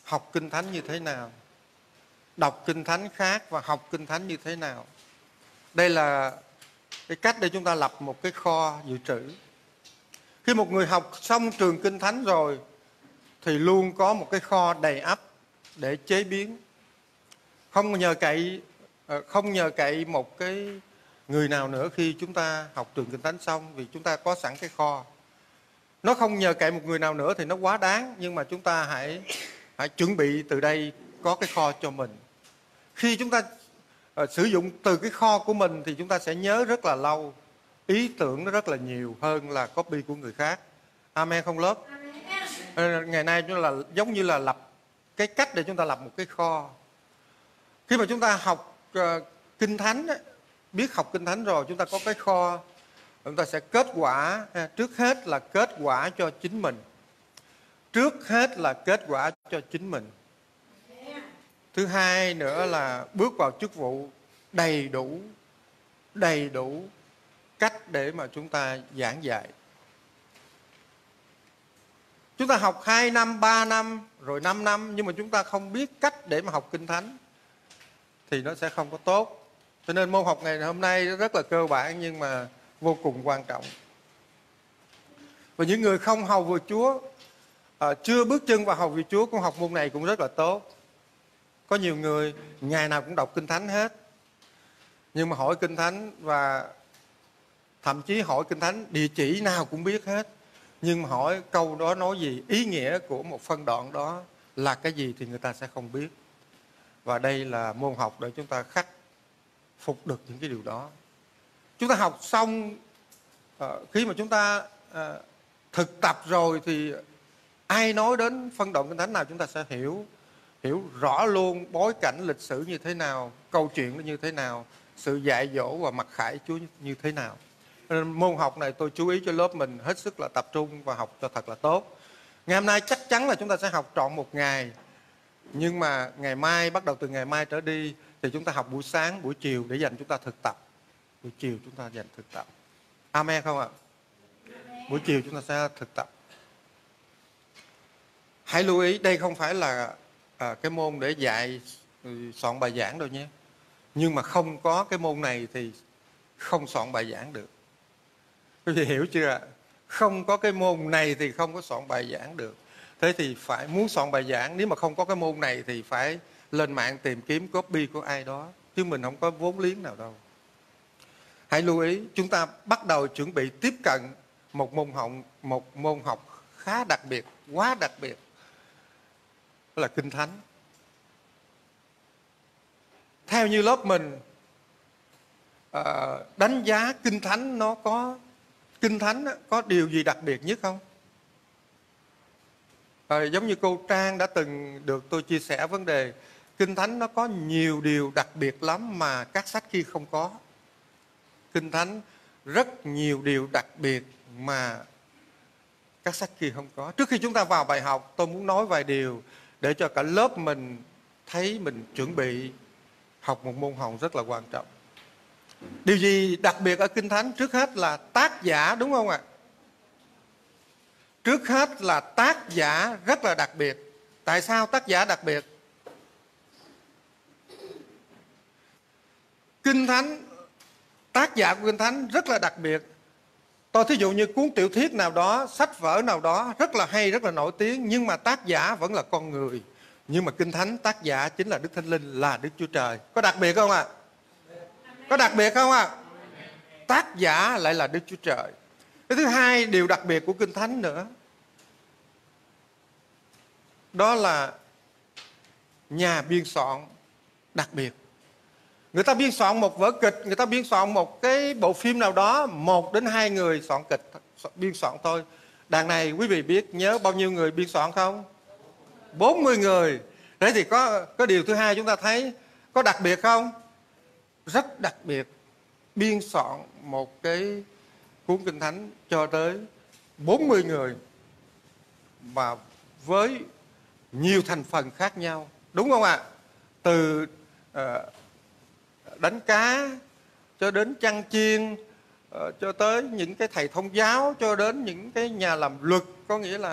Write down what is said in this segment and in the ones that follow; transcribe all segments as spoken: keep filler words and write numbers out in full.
học Kinh Thánh như thế nào, đọc Kinh Thánh khác và học Kinh Thánh như thế nào. Đây là cái cách để chúng ta lập một cái kho dự trữ. Khi một người học xong trường Kinh Thánh rồi thì luôn có một cái kho đầy ắp để chế biến. Không nhờ cậy không nhờ cậy một cái người nào nữa khi chúng ta học trường Kinh Thánh xong, vì chúng ta có sẵn cái kho. Nó không nhờ cậy một người nào nữa thì nó quá đáng, nhưng mà chúng ta hãy hãy chuẩn bị từ đây có cái kho cho mình. Khi chúng ta uh, sử dụng từ cái kho của mình thì chúng ta sẽ nhớ rất là lâu, ý tưởng nó rất là nhiều hơn là copy của người khác. Amen không lớp? Amen. Ngày nay chúng là giống như là lập cái cách để chúng ta lập một cái kho. Khi mà chúng ta học uh, Kinh Thánh, biết học Kinh Thánh rồi, chúng ta có cái kho, chúng ta sẽ kết quả. Trước hết là kết quả cho chính mình. Trước hết là kết quả cho chính mình. Thứ hai nữa là bước vào chức vụ đầy đủ, đầy đủ cách để mà chúng ta giảng dạy. Chúng ta học hai năm, ba năm, rồi năm năm, nhưng mà chúng ta không biết cách để mà học Kinh Thánh thì nó sẽ không có tốt. Cho nên môn học ngày hôm nay rất là cơ bản nhưng mà vô cùng quan trọng. Và những người không hầu việc Chúa, à, chưa bước chân vào hầu việc Chúa cũng học môn này cũng rất là tốt. Có nhiều người ngày nào cũng đọc Kinh Thánh hết, nhưng mà hỏi Kinh Thánh và thậm chí hỏi Kinh Thánh địa chỉ nào cũng biết hết, nhưng mà hỏi câu đó nói gì, ý nghĩa của một phân đoạn đó là cái gì thì người ta sẽ không biết. Và đây là môn học để chúng ta khắc phục được những cái điều đó. Chúng ta học xong, uh, khi mà chúng ta uh, thực tập rồi thì ai nói đến phân đoạn Kinh Thánh nào chúng ta sẽ hiểu hiểu rõ luôn bối cảnh lịch sử như thế nào, câu chuyện nó như thế nào, sự dạy dỗ và mặc khải Chúa như thế nào. Nên môn học này tôi chú ý cho lớp mình hết sức là tập trung và học cho thật là tốt. Ngày hôm nay chắc chắn là chúng ta sẽ học trọn một ngày, nhưng mà ngày mai, bắt đầu từ ngày mai trở đi thì chúng ta học buổi sáng, buổi chiều để dành chúng ta thực tập. Buổi chiều chúng ta dành thực tập. Amen không ạ? Buổi chiều chúng ta sẽ thực tập. Hãy lưu ý, đây không phải là à, cái môn để dạy soạn bài giảng đâu nhé. Nhưng mà không có cái môn này thì không soạn bài giảng được. Quý vị hiểu chưa ạ? Không có cái môn này thì không có soạn bài giảng được. Thế thì phải muốn soạn bài giảng, nếu mà không có cái môn này thì phải lên mạng tìm kiếm copy của ai đó, chứ mình không có vốn liếng nào đâu. Hãy lưu ý, chúng ta bắt đầu chuẩn bị tiếp cận một môn học, một môn học khá đặc biệt, quá đặc biệt, đó là Kinh Thánh. Theo như lớp mình à, đánh giá Kinh Thánh, nó có Kinh Thánh có điều gì đặc biệt nhất không? À, giống như cô Trang đã từng được tôi chia sẻ vấn đề, Kinh Thánh nó có nhiều điều đặc biệt lắm mà các sách kia không có. Kinh Thánh rất nhiều điều đặc biệt mà các sách kia không có. Trước khi chúng ta vào bài học, tôi muốn nói vài điều để cho cả lớp mình thấy mình chuẩn bị học một môn học rất là quan trọng. Điều gì đặc biệt ở Kinh Thánh? Trước hết là tác giả, đúng không ạ? Trước hết là tác giả rất là đặc biệt. Tại sao tác giả đặc biệt? Kinh Thánh, tác giả của Kinh Thánh rất là đặc biệt. Tôi thí dụ như cuốn tiểu thuyết nào đó, sách vở nào đó rất là hay, rất là nổi tiếng, nhưng mà tác giả vẫn là con người. Nhưng mà Kinh Thánh tác giả chính là Đức Thánh Linh, là Đức Chúa Trời. Có đặc biệt không ạ? À? Có đặc biệt không ạ? À? Tác giả lại là Đức Chúa Trời. Cái thứ hai, điều đặc biệt của Kinh Thánh nữa, đó là nhà biên soạn đặc biệt. Người ta biên soạn một vở kịch, người ta biên soạn một cái bộ phim nào đó, một đến hai người soạn kịch, biên soạn thôi. Đằng này quý vị biết nhớ bao nhiêu người biên soạn không? bốn mươi người. Thế thì có, có điều thứ hai chúng ta thấy, có đặc biệt không? Rất đặc biệt. Biên soạn một cái cuốn Kinh Thánh cho tới bốn mươi người và với nhiều thành phần khác nhau. Đúng không ạ? Từ uh, đánh cá cho đến chăn chiên, uh, cho tới những cái thầy thông giáo, cho đến những cái nhà làm luật, có nghĩa là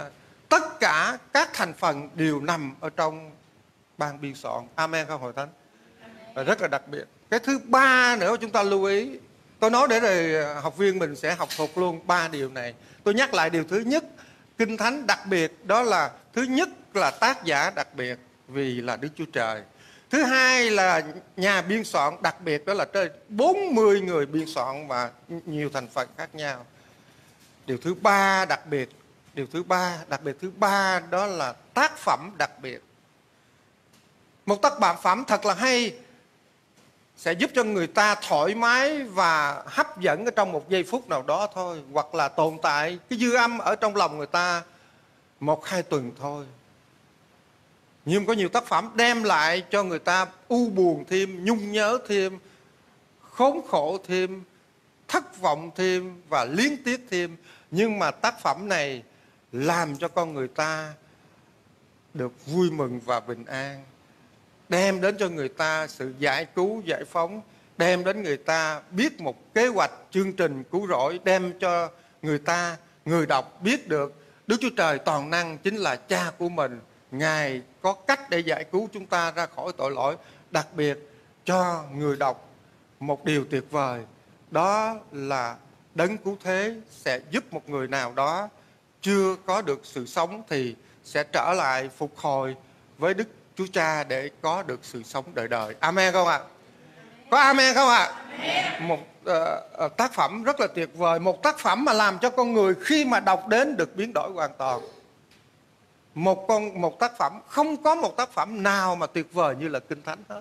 Tất cả các thành phần đều nằm ở trong ban biên soạn. Amen không hội thánh? Và rất là đặc biệt. Cái thứ ba nữa chúng ta lưu ý, tôi nói để rồi học viên mình sẽ học thuộc luôn ba điều này. Tôi nhắc lại điều thứ nhất, Kinh Thánh đặc biệt đó là thứ nhất là tác giả đặc biệt vì là Đức Chúa Trời. Thứ hai là nhà biên soạn đặc biệt, đó là trên bốn mươi người biên soạn và nhiều thành phần khác nhau. Điều thứ ba đặc biệt, điều thứ ba đặc biệt thứ ba đó là tác phẩm đặc biệt. Một tác bản phẩm thật là hay sẽ giúp cho người ta thoải mái và hấp dẫn ở trong một giây phút nào đó thôi, hoặc là tồn tại cái dư âm ở trong lòng người ta một hai tuần thôi. Nhưng có nhiều tác phẩm đem lại cho người ta u buồn thêm, nhung nhớ thêm, khốn khổ thêm, thất vọng thêm và liên tiếc thêm. Nhưng mà tác phẩm này làm cho con người ta được vui mừng và bình an, đem đến cho người ta sự giải cứu, giải phóng, đem đến người ta biết một kế hoạch, chương trình cứu rỗi, đem cho người ta, người đọc biết được Đức Chúa Trời toàn năng chính là Cha của mình. Ngài có cách để giải cứu chúng ta ra khỏi tội lỗi. Đặc biệt cho người đọc một điều tuyệt vời, đó là Đấng Cứu Thế sẽ giúp một người nào đó chưa có được sự sống thì sẽ trở lại phục hồi với Đức Chúa Cha để có được sự sống đời đời. Amen không ạ? Có amen không ạ? Một uh, tác phẩm rất là tuyệt vời, một tác phẩm mà làm cho con người khi mà đọc đến được biến đổi hoàn toàn. Một con một tác phẩm, không có một tác phẩm nào mà tuyệt vời như là Kinh Thánh hết.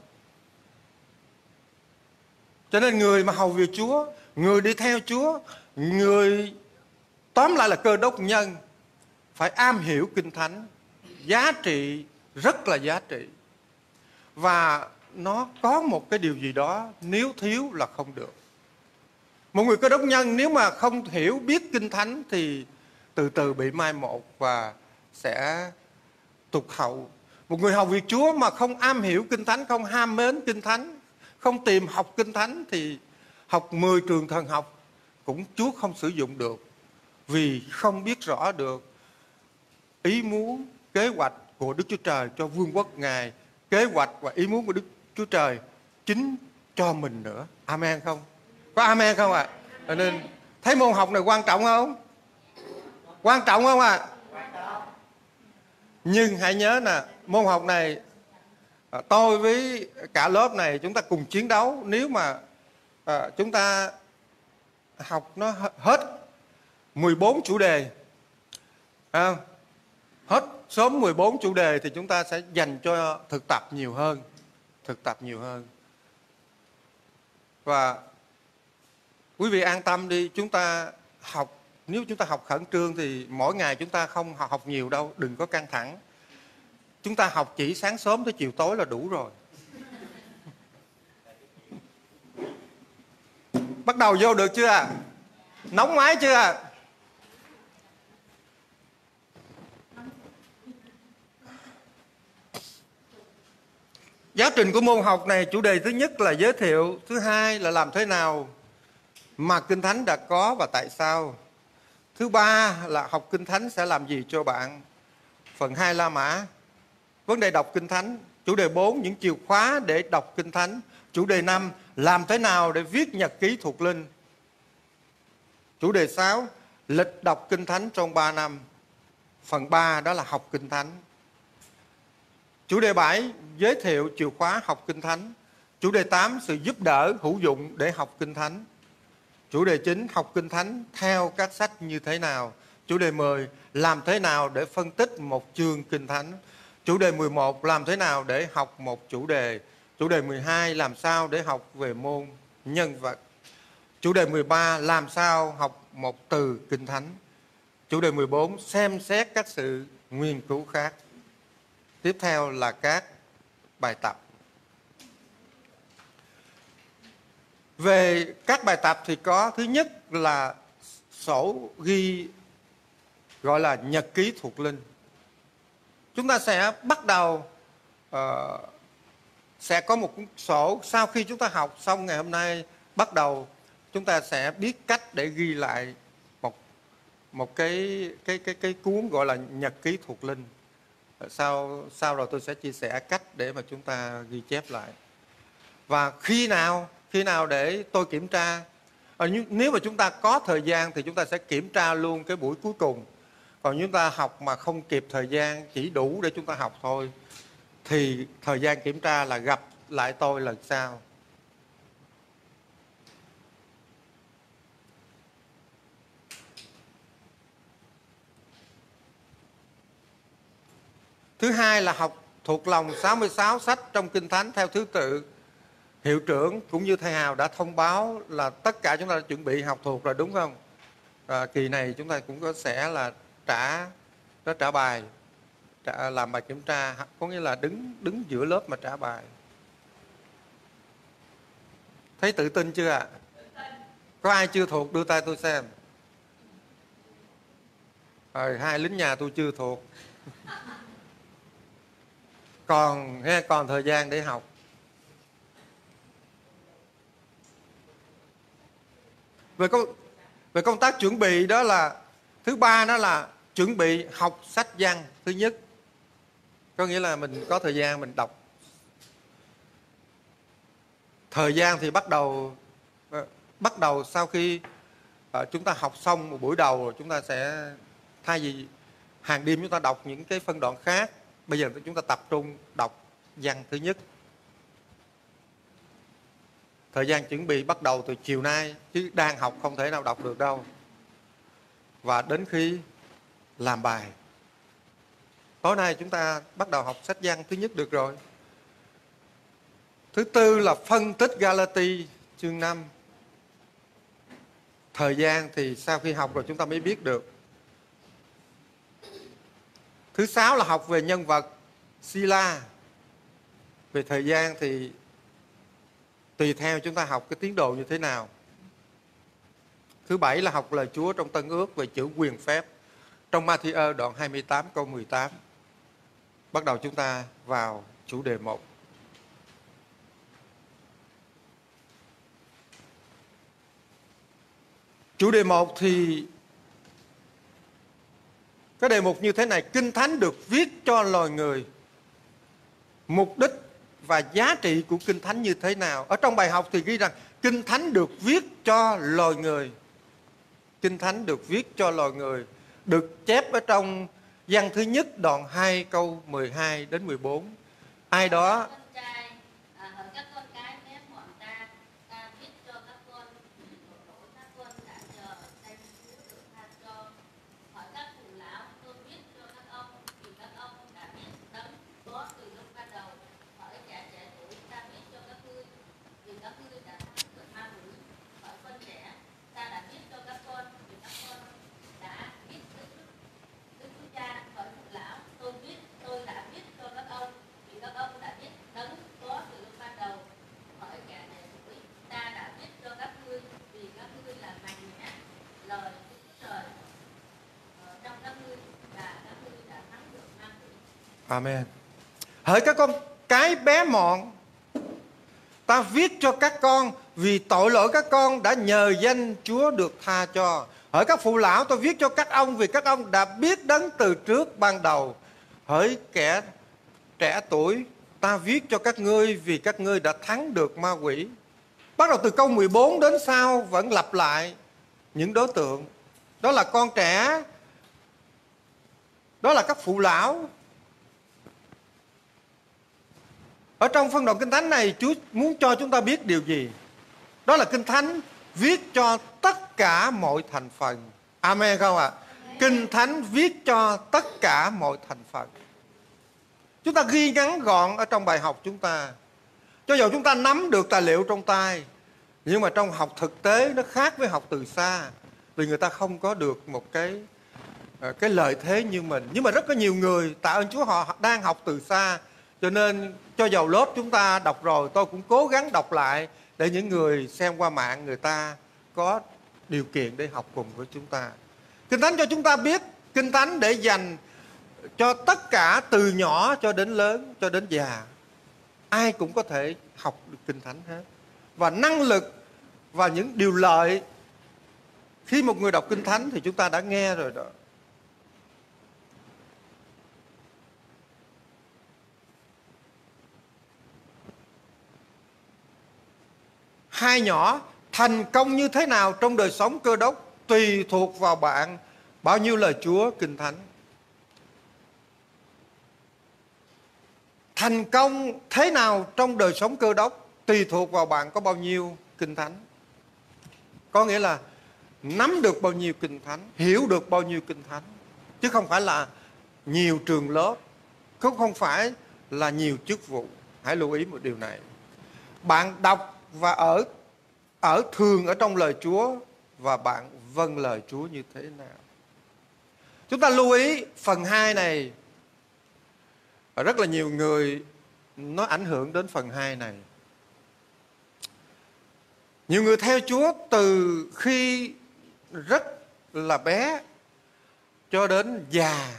Cho nên người mà hầu việc Chúa, người đi theo Chúa, người tóm lại là cơ đốc nhân, phải am hiểu Kinh Thánh, giá trị, rất là giá trị. Và nó có một cái điều gì đó nếu thiếu là không được. Một người cơ đốc nhân nếu mà không hiểu biết Kinh Thánh thì từ từ bị mai một và sẽ tụt hậu. Một người hầu việc Chúa mà không am hiểu Kinh Thánh, không ham mến Kinh Thánh, không tìm học Kinh Thánh thì học mười trường thần học cũng Chúa không sử dụng được, vì không biết rõ được ý muốn, kế hoạch của Đức Chúa Trời cho vương quốc Ngài, kế hoạch và ý muốn của Đức Chúa Trời chính cho mình nữa. Amen không? Có amen không ạ? À? Nên thấy môn học này quan trọng không? Quan trọng không ạ? À? Nhưng hãy nhớ nè, môn học này tôi với cả lớp này chúng ta cùng chiến đấu. Nếu mà à, chúng ta học nó hết mười bốn chủ đề, à, hết sớm mười bốn chủ đề thì chúng ta sẽ dành cho thực tập nhiều hơn, thực tập nhiều hơn. Và quý vị an tâm đi, chúng ta học, nếu chúng ta học khẩn trương thì mỗi ngày chúng ta không học, học nhiều đâu, đừng có căng thẳng. Chúng ta học chỉ sáng sớm tới chiều tối là đủ rồi. Bắt đầu vô được chưa ạ? Nóng máy chưa ạ? Giáo trình của môn học này, chủ đề thứ nhất là giới thiệu, thứ hai là làm thế nào mà Kinh Thánh đã có và tại sao. Thứ ba là học Kinh Thánh sẽ làm gì cho bạn. Phần hai La Mã, vấn đề đọc Kinh Thánh. Chủ đề bốn, những chìa khóa để đọc Kinh Thánh. Chủ đề năm, làm thế nào để viết nhật ký thuộc linh. Chủ đề sáu, lịch đọc Kinh Thánh trong ba năm. Phần ba đó là học Kinh Thánh. Chủ đề bảy, giới thiệu chìa khóa học Kinh Thánh. Chủ đề tám, sự giúp đỡ hữu dụng để học Kinh Thánh. Chủ đề chín, học Kinh Thánh theo các sách như thế nào. Chủ đề mười, làm thế nào để phân tích một chương Kinh Thánh. Chủ đề mười một, làm thế nào để học một chủ đề. Chủ đề mười hai, làm sao để học về môn nhân vật. Chủ đề mười ba, làm sao học một từ Kinh Thánh. Chủ đề mười bốn, xem xét các sự nghiên cứu khác. Tiếp theo là các bài tập. Về các bài tập thì có, thứ nhất là sổ ghi gọi là nhật ký thuộc linh. Chúng ta sẽ bắt đầu uh, sẽ có một cuốn sổ. Sau khi chúng ta học xong ngày hôm nay, bắt đầu chúng ta sẽ biết cách để ghi lại một một cái cái cái cái cuốn gọi là Nhật ký thuộc linh. Sau sau rồi tôi sẽ chia sẻ cách để mà chúng ta ghi chép lại. Và khi nào khi nào để tôi kiểm tra? À, nếu mà chúng ta có thời gian thì chúng ta sẽ kiểm tra luôn cái buổi cuối cùng. Còn chúng ta học mà không kịp thời gian, chỉ đủ để chúng ta học thôi, thì thời gian kiểm tra là gặp lại tôi lần sau. Thứ hai là học thuộc lòng sáu mươi sáu sách trong Kinh Thánh theo thứ tự. Hiệu trưởng cũng như thầy Hào đã thông báo là tất cả chúng ta đã chuẩn bị học thuộc rồi, đúng không? À, kỳ này chúng ta cũng có sẽ là trả đó trả bài, trả, làm bài kiểm tra, có nghĩa là đứng đứng giữa lớp mà trả bài. Thấy tự tin chưa ạ? À? Có ai chưa thuộc đưa tay tôi xem. Rồi, hai lính nhà tôi chưa thuộc. Còn nghe còn thời gian để học. Về công, về công tác chuẩn bị đó là thứ ba, đó là chuẩn bị học sách văn thứ nhất. Có nghĩa là mình có thời gian mình đọc. Thời gian thì bắt đầu bắt đầu sau khi uh, chúng ta học xong một buổi đầu rồi, chúng ta sẽ thay vì hàng đêm chúng ta đọc những cái phân đoạn khác, bây giờ chúng ta tập trung đọc văn thứ nhất. Thời gian chuẩn bị bắt đầu từ chiều nay, chứ đang học không thể nào đọc được đâu. Và đến khi làm bài. Tối nay chúng ta bắt đầu học sách văn thứ nhất được rồi. Thứ tư là phân tích Galati chương năm. Thời gian thì sau khi học rồi chúng ta mới biết được. Thứ sáu là học về nhân vật Sila. Về thời gian thì tùy theo chúng ta học cái tiến độ như thế nào. Thứ bảy là học lời Chúa trong Tân Ước về chữ quyền phép. Trong Ma-thi-ơ đoạn hai mươi tám câu mười tám. Bắt đầu chúng ta vào chủ đề một. Chủ đề một thì cái đề mục như thế này: Kinh Thánh được viết cho loài người. Mục đích và giá trị của Kinh Thánh như thế nào? Ở trong bài học thì ghi rằng Kinh Thánh được viết cho loài người. Kinh Thánh được viết cho loài người, được chép ở trong văn thứ nhất đoạn hai câu mười hai đến mười bốn. Ai đó Amen. Hỡi các con cái bé mọn, ta viết cho các con vì tội lỗi các con đã nhờ danh Chúa được tha cho. Hỡi các phụ lão, tôi viết cho các ông vì các ông đã biết Đấng từ trước ban đầu. Hỡi kẻ trẻ tuổi, ta viết cho các ngươi vì các ngươi đã thắng được ma quỷ. Bắt đầu từ câu mười bốn đến sau vẫn lặp lại những đối tượng. Đó là con trẻ, đó là các phụ lão. Ở trong phân đoạn Kinh Thánh này, Chúa muốn cho chúng ta biết điều gì? Đó là Kinh Thánh viết cho tất cả mọi thành phần. Amen không ạ? À? Kinh Thánh viết cho tất cả mọi thành phần. Chúng ta ghi ngắn gọn ở trong bài học chúng ta. Cho dù chúng ta nắm được tài liệu trong tay, nhưng mà trong học thực tế nó khác với học từ xa. Vì người ta không có được một cái cái lợi thế như mình. Nhưng mà rất có nhiều người, tạ ơn Chúa, họ đang học từ xa. Cho nên cho dầu lớp chúng ta đọc rồi, tôi cũng cố gắng đọc lại để những người xem qua mạng người ta có điều kiện để học cùng với chúng ta. Kinh Thánh cho chúng ta biết, Kinh Thánh để dành cho tất cả từ nhỏ cho đến lớn, cho đến già. Ai cũng có thể học được Kinh Thánh hết. Và năng lực và những điều lợi Khi một người đọc Kinh Thánh thì chúng ta đã nghe rồi đó. Hai nhỏ, thành công như thế nào trong đời sống Cơ Đốc tùy thuộc vào bạn bao nhiêu lời Chúa Kinh Thánh. Thành công thế nào trong đời sống Cơ Đốc tùy thuộc vào bạn có bao nhiêu Kinh Thánh. Có nghĩa là nắm được bao nhiêu Kinh Thánh, hiểu được bao nhiêu Kinh Thánh. Chứ không phải là nhiều trường lớp, cũng không phải là nhiều chức vụ. Hãy lưu ý một điều này. Bạn đọc và ở ở thường ở trong lời Chúa, và bạn vâng lời Chúa như thế nào. Chúng ta lưu ý phần hai này. Rất là nhiều người nó ảnh hưởng đến phần hai này. Nhiều người theo Chúa từ khi rất là bé cho đến già.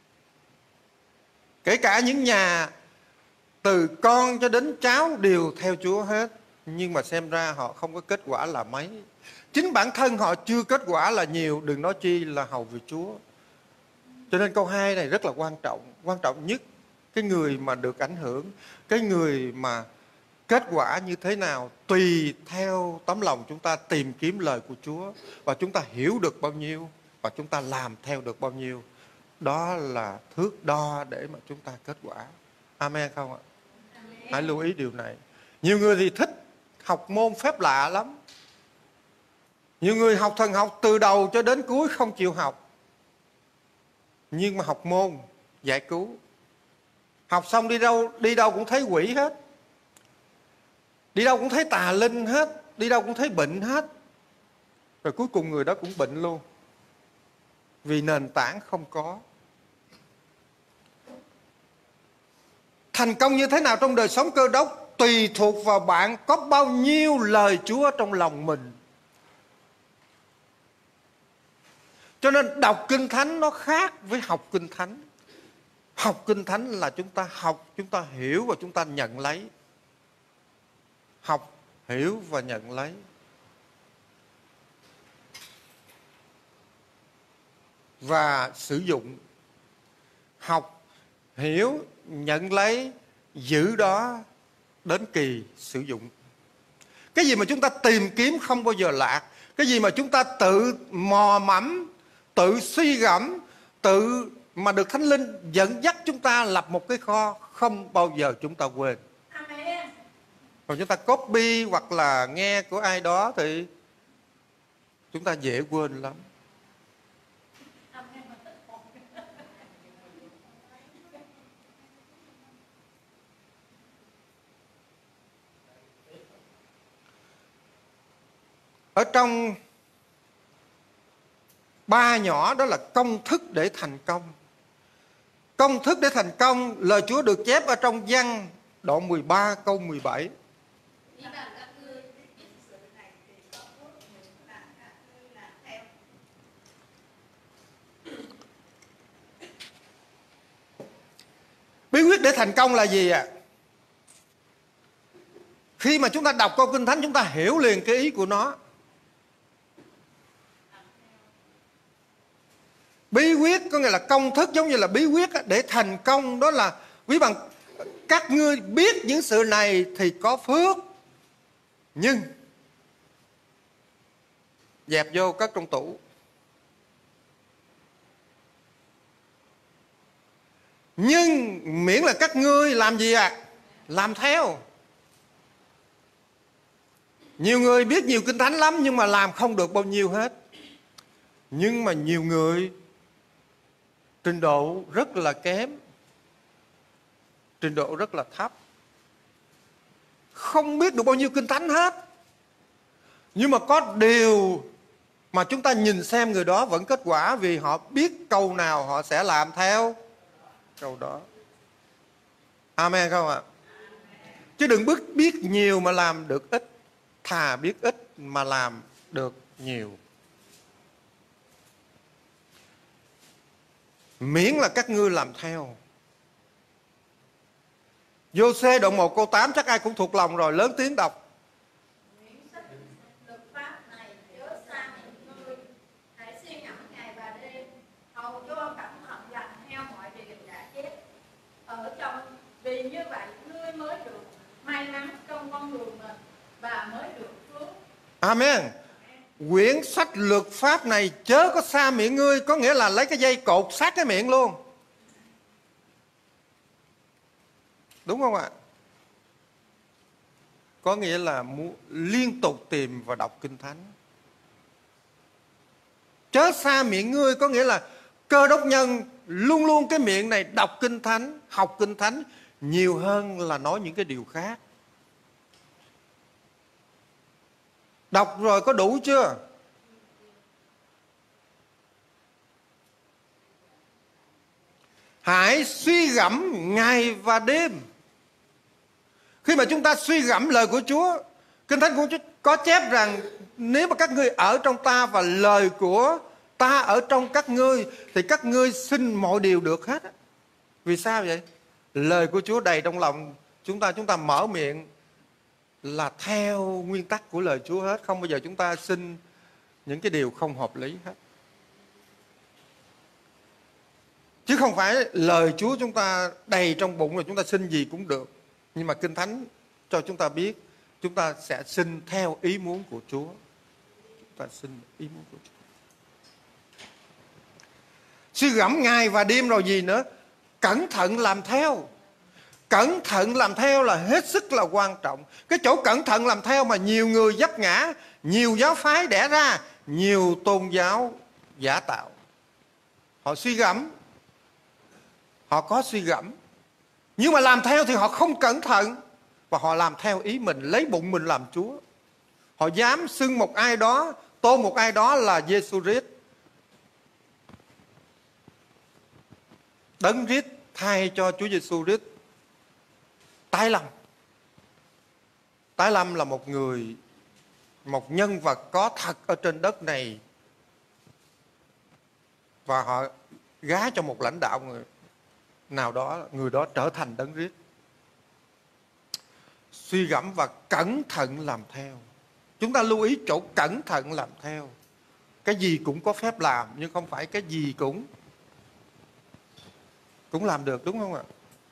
Kể cả những nhà từ con cho đến cháu đều theo Chúa hết. Nhưng mà xem ra họ không có kết quả là mấy. Chính bản thân họ chưa kết quả là nhiều, đừng nói chi là hầu việc Chúa. Cho nên câu hai này rất là quan trọng. Quan trọng nhất, cái người mà được ảnh hưởng, cái người mà kết quả như thế nào tùy theo tấm lòng chúng ta tìm kiếm lời của Chúa, và chúng ta hiểu được bao nhiêu, và chúng ta làm theo được bao nhiêu. Đó là thước đo để mà chúng ta kết quả. Amen không ạ? Amen. Hãy lưu ý điều này. Nhiều người thì thích học môn phép lạ lắm. Nhiều người học thần học từ đầu cho đến cuối không chịu học. Nhưng mà học môn giải cứu, học xong đi đâu đi đâu cũng thấy quỷ hết, đi đâu cũng thấy tà linh hết, đi đâu cũng thấy bệnh hết. Rồi cuối cùng người đó cũng bệnh luôn, vì nền tảng không có. Thành công như thế nào trong đời sống Cơ Đốc tùy thuộc vào bạn có bao nhiêu lời Chúa trong lòng mình. Cho nên đọc Kinh Thánh nó khác với học Kinh Thánh. Học Kinh Thánh là chúng ta học, chúng ta hiểu và chúng ta nhận lấy. Học, hiểu và nhận lấy. Và sử dụng. Học, hiểu, nhận lấy, giữ đó đến kỳ sử dụng. Cái gì mà chúng ta tìm kiếm không bao giờ lạc. Cái gì mà chúng ta tự mò mẫm, tự suy gẫm, tự mà được Thánh Linh dẫn dắt chúng ta lập một cái kho, không bao giờ chúng ta quên. Amen. Còn chúng ta copy hoặc là nghe của ai đó thì chúng ta dễ quên lắm. Ở trong ba nhỏ đó là công thức để thành công. Công thức để thành công, lời Chúa được chép ở trong Giăng đoạn mười ba câu mười bảy. Bí quyết để thành công là gì ạ? À? Khi mà chúng ta đọc câu Kinh Thánh, chúng ta hiểu liền cái ý của nó. Bí quyết có nghĩa là công thức, giống như là bí quyết để thành công. Đó là quý bạn, các ngươi biết những sự này thì có phước, nhưng dẹp vô cất trong tủ. Nhưng miễn là các ngươi làm gì ạ? À? Làm theo. Nhiều người biết nhiều Kinh Thánh lắm nhưng mà làm không được bao nhiêu hết. Nhưng mà nhiều người trình độ rất là kém, trình độ rất là thấp, không biết được bao nhiêu Kinh Thánh hết. Nhưng mà có điều mà chúng ta nhìn xem người đó vẫn kết quả, vì họ biết câu nào họ sẽ làm theo câu đó. Amen không ạ? Chứ đừng biết, biết nhiều mà làm được ít, thà biết ít mà làm được nhiều. Miễn là các ngươi làm theo. Giô-xê đoạn một câu tám chắc ai cũng thuộc lòng rồi, lớn tiếng đọc. như vậy ngươi mới được may mắn trong con đường mình và mới được phước. Amen. Quyển sách luật pháp này chớ có xa miệng ngươi, có nghĩa là lấy cái dây cột sát cái miệng luôn. Đúng không ạ? Có nghĩa là muốn liên tục tìm và đọc Kinh Thánh. Chớ xa miệng ngươi có nghĩa là Cơ Đốc nhân luôn luôn cái miệng này đọc Kinh Thánh, học Kinh Thánh nhiều hơn là nói những cái điều khác. Đọc rồi có đủ chưa? Hãy suy gẫm ngày và đêm. Khi mà chúng ta suy gẫm lời của Chúa, Kinh Thánh cũng có chép rằng nếu mà các ngươi ở trong ta và lời của ta ở trong các ngươi thì các ngươi xin mọi điều được hết. Vì sao vậy? Lời của Chúa đầy trong lòng chúng ta, chúng ta mở miệng là theo nguyên tắc của lời Chúa hết. Không bao giờ chúng ta xin những cái điều không hợp lý hết. Chứ không phải lời Chúa chúng ta đầy trong bụng rồi chúng ta xin gì cũng được. Nhưng mà Kinh Thánh cho chúng ta biết chúng ta sẽ xin theo ý muốn của Chúa. Chúng ta xin ý muốn của Chúa. Suy gẫm ngày và đêm rồi gì nữa? Cẩn thận làm theo. Cẩn thận làm theo là hết sức là quan trọng. Cái chỗ cẩn thận làm theo mà nhiều người vấp ngã, nhiều giáo phái đẻ ra, nhiều tôn giáo giả tạo. Họ suy gẫm, họ có suy gẫm, nhưng mà làm theo thì họ không cẩn thận. Và họ làm theo ý mình, lấy bụng mình làm Chúa. Họ dám xưng một ai đó, tôn một ai đó là Giê-xu Christ. Đấng Christ thay cho Chúa Giê-xu Christ tái lâm. Tái lâm là một người, một nhân vật có thật ở trên đất này. Và họ gá cho một lãnh đạo người nào đó, người đó trở thành Đấng Christ. Suy gẫm và cẩn thận làm theo. Chúng ta lưu ý chỗ cẩn thận làm theo. Cái gì cũng có phép làm, nhưng không phải cái gì cũng cũng làm được, đúng không ạ?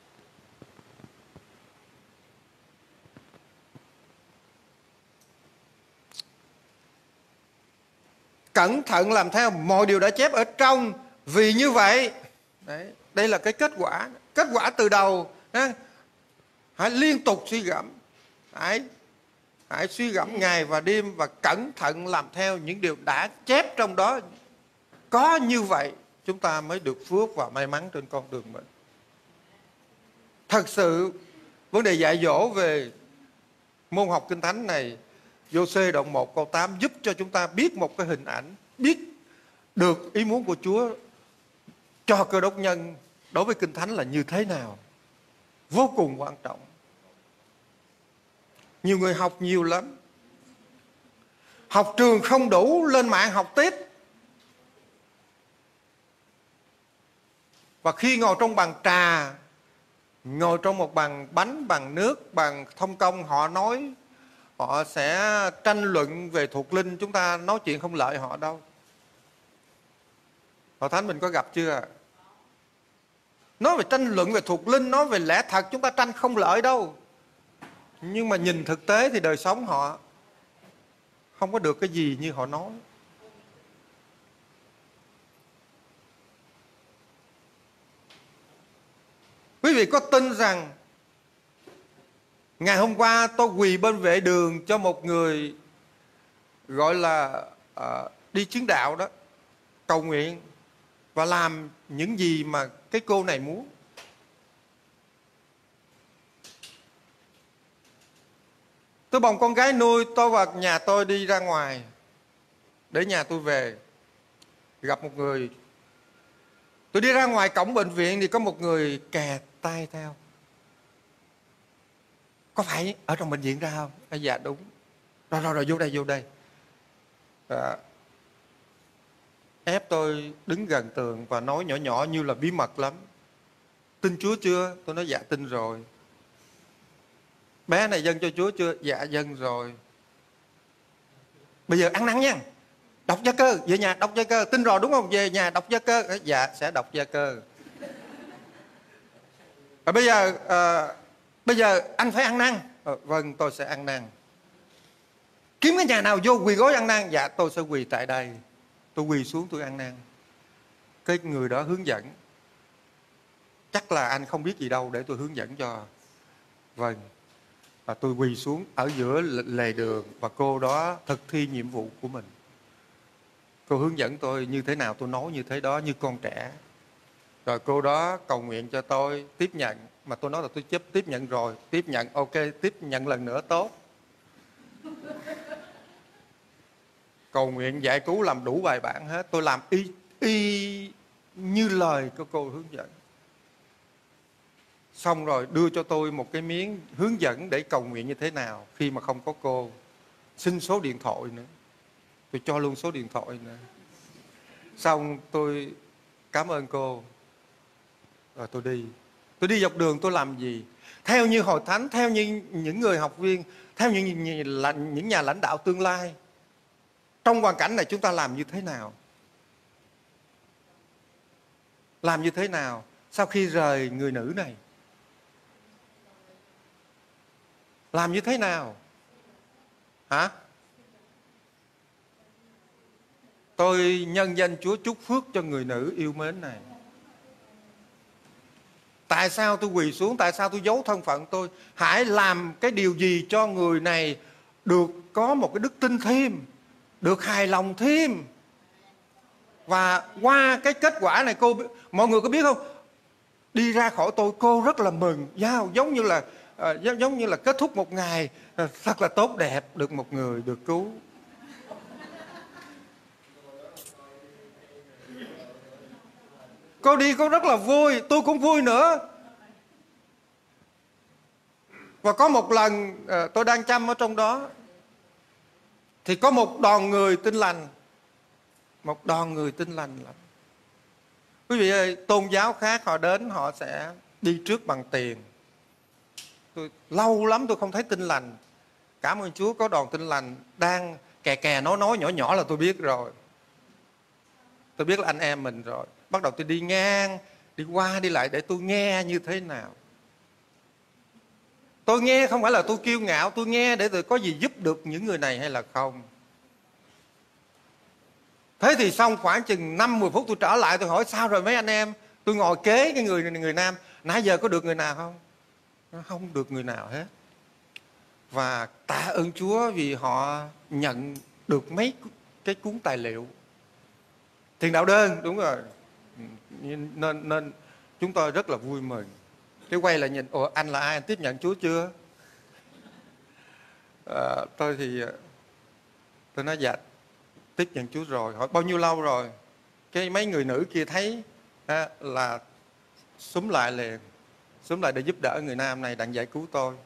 Cẩn thận làm theo mọi điều đã chép ở trong. Vì như vậy, đấy, đây là cái kết quả. Kết quả từ đầu. Đấy. Hãy liên tục suy gẫm. Hãy, hãy suy gẫm ngày và đêm và cẩn thận làm theo những điều đã chép trong đó. Có như vậy chúng ta mới được phước và may mắn trên con đường mình. Thật sự vấn đề dạy dỗ về môn học Kinh Thánh này, Giô-xê đoạn một câu tám giúp cho chúng ta biết một cái hình ảnh, biết được ý muốn của Chúa cho Cơ Đốc nhân đối với Kinh Thánh là như thế nào. Vô cùng quan trọng. Nhiều người học nhiều lắm. Học trường không đủ, lên mạng học tiếp. Và khi ngồi trong bàn trà, ngồi trong một bàn bánh, bàn nước, bàn thông công, họ nói, họ sẽ tranh luận về thuộc linh. Chúng ta nói chuyện không lợi họ đâu. Hội thánh mình có gặp chưa? Nói về tranh luận về thuộc linh, nói về lẽ thật, chúng ta tranh không lợi đâu. Nhưng mà nhìn thực tế thì đời sống họ không có được cái gì như họ nói. Quý vị có tin rằng ngày hôm qua tôi quỳ bên vệ đường cho một người gọi là uh, đi chứng đạo đó, cầu nguyện và làm những gì mà cái cô này muốn. Tôi bồng con gái nuôi, tôi vào nhà tôi đi ra ngoài để nhà tôi về, gặp một người. Tôi đi ra ngoài cổng bệnh viện thì có một người kè tay theo. Có phải ở trong bệnh viện ra không? À, dạ đúng. Rồi rồi rồi vô đây vô đây. À, ép tôi đứng gần tường và nói nhỏ nhỏ như là bí mật lắm. Tin Chúa chưa? Tôi nói dạ tin rồi. Bé này dâng cho Chúa chưa? Dạ dâng rồi. Bây giờ ăn năn nha. Đọc gia cơ, về nhà đọc gia cơ. Tin rồi đúng không? Về nhà đọc gia cơ. Dạ sẽ đọc gia cơ. Và bây giờ à, Bây giờ anh phải ăn năn. Ờ, vâng, tôi sẽ ăn năn. Kiếm cái nhà nào vô quỳ gối ăn năn. Dạ, tôi sẽ quỳ tại đây. Tôi quỳ xuống tôi ăn năn. Cái người đó hướng dẫn. Chắc là anh không biết gì đâu để tôi hướng dẫn cho. Vâng. Và tôi quỳ xuống ở giữa lề đường. Và cô đó thực thi nhiệm vụ của mình. Cô hướng dẫn tôi như thế nào tôi nói như thế đó, như con trẻ. Rồi cô đó cầu nguyện cho tôi tiếp nhận. Mà tôi nói là tôi chấp tiếp nhận rồi. Tiếp nhận, ok, tiếp nhận lần nữa tốt. Cầu nguyện giải cứu làm đủ bài bản hết. Tôi làm y, y như lời của cô hướng dẫn. Xong rồi đưa cho tôi một cái miếng hướng dẫn để cầu nguyện như thế nào khi mà không có cô. Xin số điện thoại nữa. Tôi cho luôn số điện thoại nữa. Xong tôi cảm ơn cô. Rồi tôi đi. Tôi đi dọc đường tôi làm gì? Theo như hội thánh, theo như những người học viên, theo như những nhà lãnh đạo tương lai. Trong hoàn cảnh này chúng ta làm như thế nào? Làm như thế nào sau khi rời người nữ này? Làm như thế nào? Hả? Tôi nhân danh Chúa chúc phước cho người nữ yêu mến này. Tại sao tôi quỳ xuống? Tại sao tôi giấu thân phận tôi? Hãy làm cái điều gì cho người này được có một cái đức tin thêm, được hài lòng thêm. Và qua cái kết quả này cô, mọi người có biết không? Đi ra khỏi tôi cô rất là mừng. Wow, giống như là uh, giống như là kết thúc một ngày uh, thật là tốt đẹp, được một người được cứu. Cô đi cô rất là vui, tôi cũng vui nữa. Và có một lần uh, tôi đang chăm ở trong đó, thì có một đoàn người tin lành. Một đoàn người tin lành lắm. Quý vị ơi, tôn giáo khác họ đến họ sẽ đi trước bằng tiền. Tôi lâu lắm tôi không thấy tin lành. Cảm ơn Chúa có đoàn tin lành đang kè kè nói nói nhỏ nhỏ là tôi biết rồi. Tôi biết là anh em mình rồi. Bắt đầu tôi đi ngang, đi qua đi lại để tôi nghe như thế nào. Tôi nghe không phải là tôi kiêu ngạo, tôi nghe để tôi có gì giúp được những người này hay là không. Thế thì xong khoảng chừng năm mười phút tôi trở lại, tôi hỏi sao rồi mấy anh em. Tôi ngồi kế cái người người nam, nãy giờ có được người nào không? Không được người nào hết. Và tạ ơn Chúa vì họ nhận được mấy cái cuốn tài liệu thiền đạo đơn, đúng rồi. Nên nên chúng tôi rất là vui mừng. Cái quay lại nhìn, ồ anh là ai, anh tiếp nhận Chúa chưa? À, tôi thì tôi nói dạ tiếp nhận Chúa rồi. Hỏi bao nhiêu lâu rồi? Cái mấy người nữ kia thấy à, là xúm lại liền, xúm lại để giúp đỡ người nam này đặng giải cứu tôi.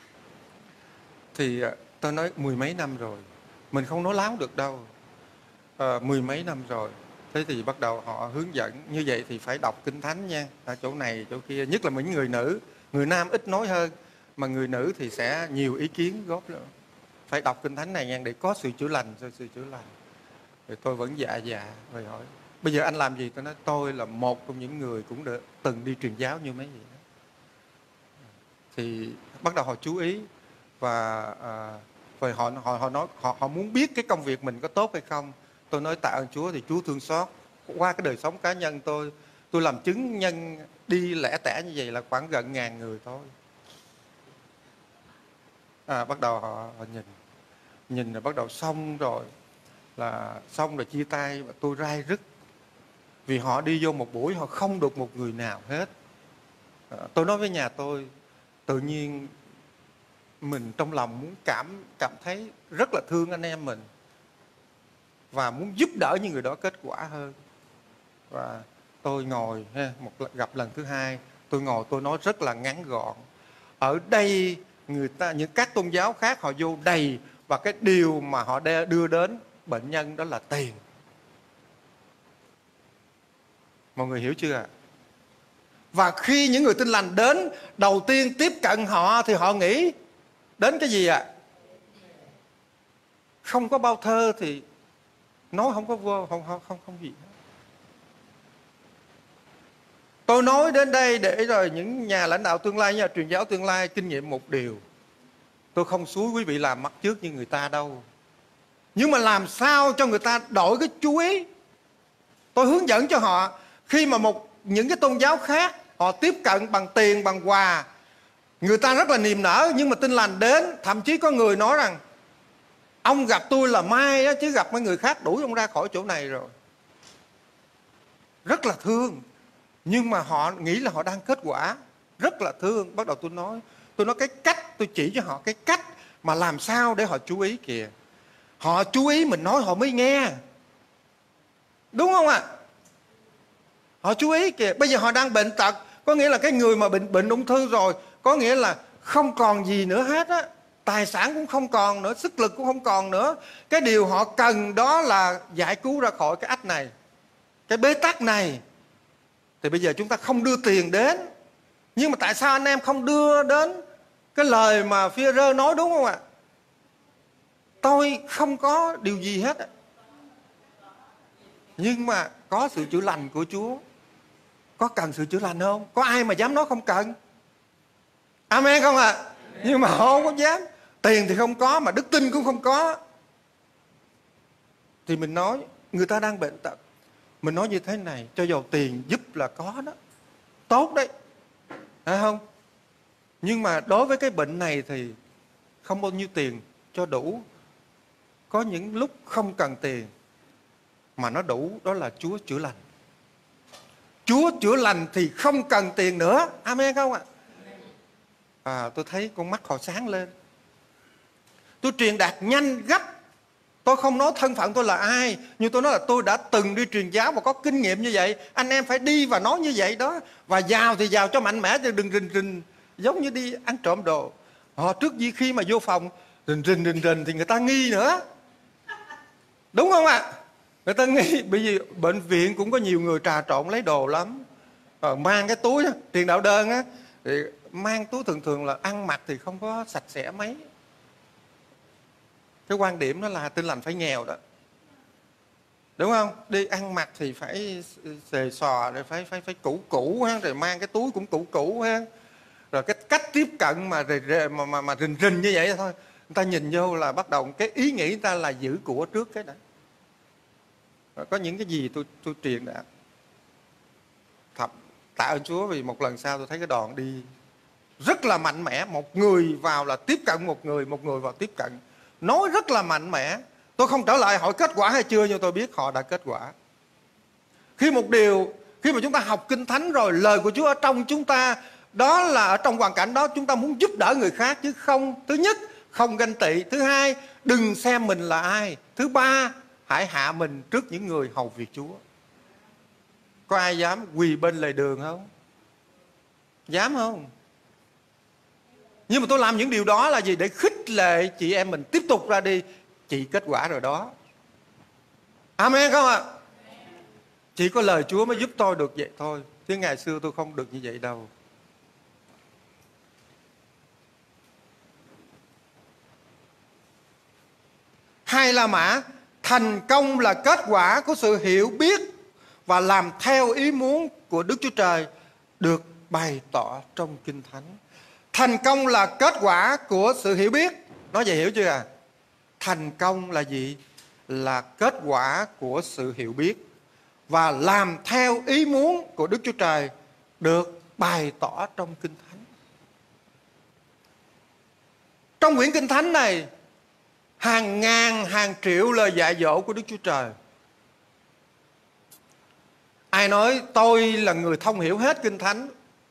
Thì tôi nói mười mấy năm rồi, mình không nói láo được đâu. À, mười mấy năm rồi. Thế thì bắt đầu họ hướng dẫn như vậy thì phải đọc Kinh Thánh nha, ở chỗ này chỗ kia, nhất là những người nữ. Người nam ít nói hơn, mà người nữ thì sẽ nhiều ý kiến góp nữa. Phải đọc Kinh Thánh này nha để có sự chữa lành, cho sự chữa lành. Rồi tôi vẫn dạ dạ rồi hỏi bây giờ anh làm gì? Tôi nói tôi là một trong những người cũng được, từng đi truyền giáo như mấy vị đó. Thì bắt đầu họ chú ý và à, rồi họ họ họ nói họ họ muốn biết cái công việc mình có tốt hay không. Tôi nói tạ ơn Chúa thì Chúa thương xót. Qua cái đời sống cá nhân tôi, tôi làm chứng nhân đi lẻ tẻ như vậy là khoảng gần ngàn người thôi. À, bắt đầu họ, họ nhìn nhìn rồi bắt đầu xong rồi là xong rồi chia tay và tôi rai rứt vì họ đi vô một buổi họ không được một người nào hết. À, tôi nói với nhà tôi tự nhiên mình trong lòng muốn cảm cảm thấy rất là thương anh em mình và muốn giúp đỡ những người đó kết quả hơn. Và tôi ngồi ha, một gặp lần thứ hai tôi ngồi tôi nói rất là ngắn gọn. Ở đây người ta những các tôn giáo khác họ vô đầy và cái điều mà họ đưa đến bệnh nhân đó là tiền. Mọi người hiểu chưa ạ? Và khi những người tin lành đến đầu tiên tiếp cận họ thì họ nghĩ đến cái gì ạ? Không có bao thơ thì nói không có vô, không không không không gì. Tôi nói đến đây để rồi những nhà lãnh đạo tương lai, nhà truyền giáo tương lai kinh nghiệm một điều. Tôi không xúi quý vị làm bắt chước như người ta đâu. Nhưng mà làm sao cho người ta đổi cái chú ý. Tôi hướng dẫn cho họ. Khi mà một những cái tôn giáo khác họ tiếp cận bằng tiền, bằng quà, người ta rất là niềm nở. Nhưng mà tin lành đến, thậm chí có người nói rằng ông gặp tôi là may á, chứ gặp mấy người khác đuổi ông ra khỏi chỗ này rồi. Rất là thương. Nhưng mà họ nghĩ là họ đang kết quả. Rất là thương. Bắt đầu tôi nói Tôi nói cái cách, tôi chỉ cho họ cái cách mà làm sao để họ chú ý kìa. Họ chú ý mình nói họ mới nghe. Đúng không ạ? À? Họ chú ý kìa. Bây giờ họ đang bệnh tật. Có nghĩa là cái người mà bệnh bệnh ung thư rồi, có nghĩa là không còn gì nữa hết á. Tài sản cũng không còn nữa, sức lực cũng không còn nữa. Cái điều họ cần đó là giải cứu ra khỏi cái ách này, cái bế tắc này. Thì bây giờ chúng ta không đưa tiền đến. Nhưng mà tại sao anh em không đưa đến cái lời mà Phi-e-rơ nói, đúng không ạ? Tôi không có điều gì hết. Nhưng mà có sự chữa lành của Chúa. Có cần sự chữa lành không? Có ai mà dám nói không cần? Amen không ạ? À? Nhưng mà họ không có dám. Tiền thì không có, mà đức tin cũng không có. Thì mình nói người ta đang bệnh tật, mình nói như thế này, cho dầu tiền giúp là có đó, tốt đấy, phải không? Nhưng mà đối với cái bệnh này thì không bao nhiêu tiền cho đủ. Có những lúc không cần tiền mà nó đủ, đó là Chúa chữa lành. Chúa chữa lành thì không cần tiền nữa. Amen không ạ? À, tôi thấy con mắt họ sáng lên. Tôi truyền đạt nhanh gấp. Tôi không nói thân phận tôi là ai, nhưng tôi nói là tôi đã từng đi truyền giáo và có kinh nghiệm như vậy. Anh em phải đi và nói như vậy đó. Và giàu thì giàu cho mạnh mẽ, chứ đừng rình rình giống như đi ăn trộm đồ. Họ trước khi mà vô phòng rình rình rình rình thì người ta nghi nữa. Đúng không ạ? À? Người ta nghi. Bởi vì bệnh viện cũng có nhiều người trà trộn lấy đồ lắm. Rồi mang cái túi tiền đạo đơn á, thì mang túi thường thường là ăn mặc thì không có sạch sẽ mấy. Cái quan điểm đó là tin lành phải nghèo đó. Đúng không? Đi ăn mặc thì phải xề xò, rồi phải phải phải cũ cũ ha, rồi mang cái túi cũng cũ cũ ha. Rồi cái cách tiếp cận mà mà mà, mà rình rình như vậy thôi. Người ta nhìn vô là bắt đầu cái ý nghĩ người ta là giữ của trước cái đã. Rồi có những cái gì tôi tôi truyền đã. Thật tạ ơn Chúa vì một lần sau tôi thấy cái đoàn đi rất là mạnh mẽ. Một người vào là tiếp cận một người, một người vào tiếp cận. Nói rất là mạnh mẽ. Tôi không trở lại hỏi kết quả hay chưa, nhưng tôi biết họ đã kết quả. Khi một điều, khi mà chúng ta học Kinh Thánh rồi, lời của Chúa ở trong chúng ta, đó là ở trong hoàn cảnh đó chúng ta muốn giúp đỡ người khác, chứ không, thứ nhất, không ganh tị. Thứ hai, đừng xem mình là ai. Thứ ba, hãy hạ mình trước những người hầu việc Chúa. Có ai dám quỳ bên lề đường không? Dám không? Nhưng mà tôi làm những điều đó là gì? Để khích lệ chị em mình tiếp tục ra đi. Chị kết quả rồi đó. Amen không ạ? À? Chỉ có lời Chúa mới giúp tôi được vậy thôi. Chứ ngày xưa tôi không được như vậy đâu. Hai La Mã, thành công là kết quả của sự hiểu biết và làm theo ý muốn của Đức Chúa Trời được bày tỏ trong Kinh Thánh. Thành công là kết quả của sự hiểu biết. Nói vậy hiểu chưa à? Thành công là gì? Là kết quả của sự hiểu biết và làm theo ý muốn của Đức Chúa Trời được bày tỏ trong Kinh Thánh. Trong quyển Kinh Thánh này, hàng ngàn, hàng triệu lời dạy dỗ của Đức Chúa Trời. Ai nói tôi là người thông hiểu hết Kinh Thánh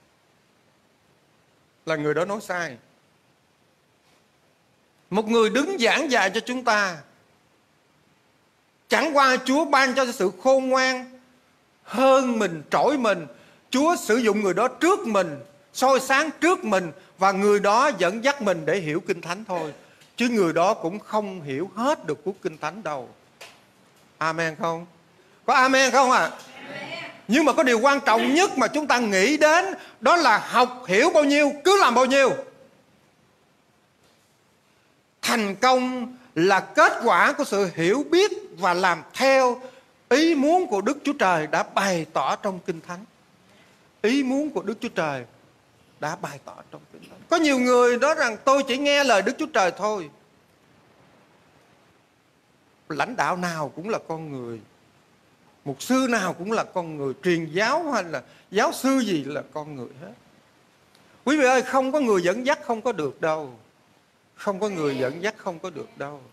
là người đó nói sai. Một người đứng giảng dạy cho chúng ta, chẳng qua Chúa ban cho sự khôn ngoan hơn mình, trỗi mình. Chúa sử dụng người đó trước mình, soi sáng trước mình, và người đó dẫn dắt mình để hiểu Kinh Thánh thôi. Chứ người đó cũng không hiểu hết được cuốn Kinh Thánh đâu. Amen không? Có amen không ạ? À? Nhưng mà có điều quan trọng nhất mà chúng ta nghĩ đến, đó là học hiểu bao nhiêu cứ làm bao nhiêu. Thành công là kết quả của sự hiểu biết và làm theo ý muốn của Đức Chúa Trời đã bày tỏ trong Kinh Thánh. ý muốn của Đức Chúa Trời đã bày tỏ trong Kinh Thánh. Có nhiều người nói rằng tôi chỉ nghe lời Đức Chúa Trời thôi. Lãnh đạo nào cũng là con người, mục sư nào cũng là con người, truyền giáo hay là giáo sư gì là con người hết. Quý vị ơi, không có người dẫn dắt không có được đâu. Không có người dẫn dắt không có được đâu.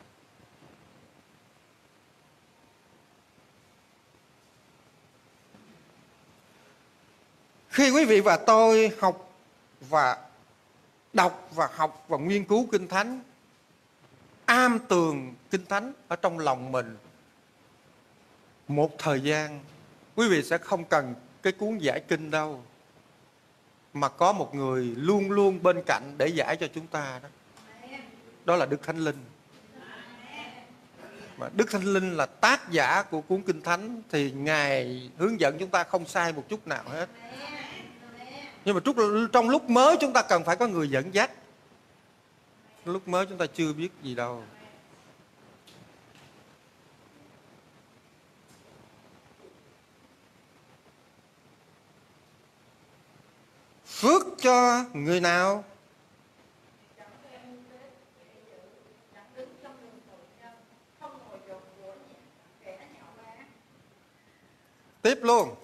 Khi quý vị và tôi học và đọc và học và nghiên cứu Kinh Thánh, am tường Kinh Thánh ở trong lòng mình một thời gian, quý vị sẽ không cần cái cuốn giải kinh đâu, mà có một người luôn luôn bên cạnh để giải cho chúng ta đó. Đó là Đức Thánh Linh. Mà Đức Thánh Linh là tác giả của cuốn Kinh Thánh, thì Ngài hướng dẫn chúng ta không sai một chút nào hết. Nhưng mà trong lúc mới chúng ta cần phải có người dẫn dắt. Lúc mới chúng ta chưa biết gì đâu. Phước cho người nào? Tiếp luôn.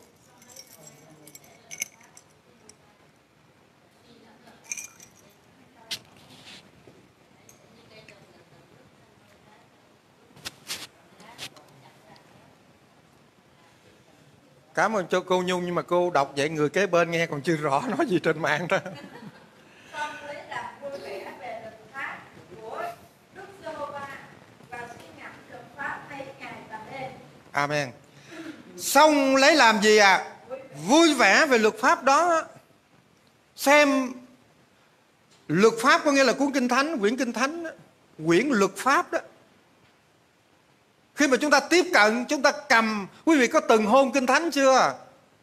Cảm ơn cho cô Nhung, nhưng mà cô đọc vậy người kế bên nghe còn chưa rõ nói gì trên mạng đó. Xong lấy làm vui vẻ về luật pháp của Đức Giê-hô-va và suy ngẫm luật pháp mấy ngày và đêm. Amen. Xong lấy làm gì à? Vui vẻ về luật pháp đó. Xem luật pháp có nghĩa là cuốn Kinh Thánh, quyển Kinh Thánh đó, quyển luật pháp đó. Khi mà chúng ta tiếp cận, chúng ta cầm, quý vị có từng hôn Kinh Thánh chưa?